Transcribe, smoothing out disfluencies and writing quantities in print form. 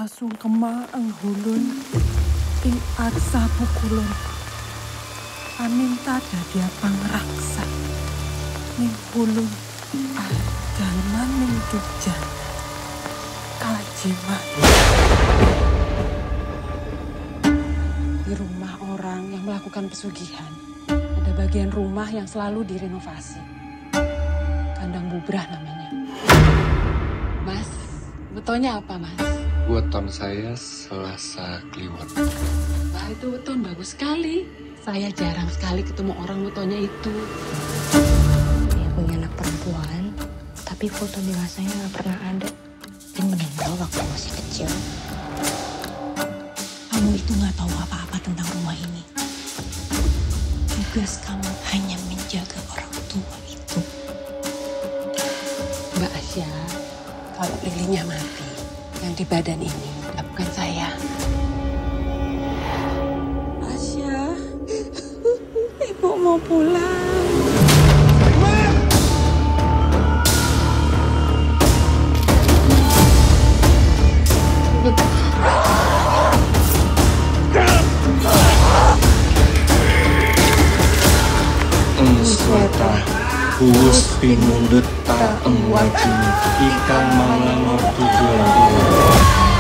Kasungkema enghulun ing arsa pukulun. Aminta dadi pangraksa ning hulun dalman ning Jogja. Kajiman. Di rumah orang yang melakukan pesugihan, ada bagian rumah yang selalu direnovasi. Kandang bubrah namanya. Mas, wetonnya apa, Mas? Weton saya Selasa Kliwon. Wah, itu weton bagus sekali. Saya jarang sekali ketemu orang wetonnya itu. Dia punya anak perempuan, tapi foto dewasanya nggak pernah ada. Dia meninggal waktu masih kecil. Kamu itu nggak tahu apa-apa tentang rumah ini. Tugas kamu hanya menjaga orang tua itu. Mbak Asya, kalau lilinnya mati, yang di badan ini bukan saya. Asya, ibu mau pulang. Sweta Huus pinundut ta engwajin ikan mangan ortu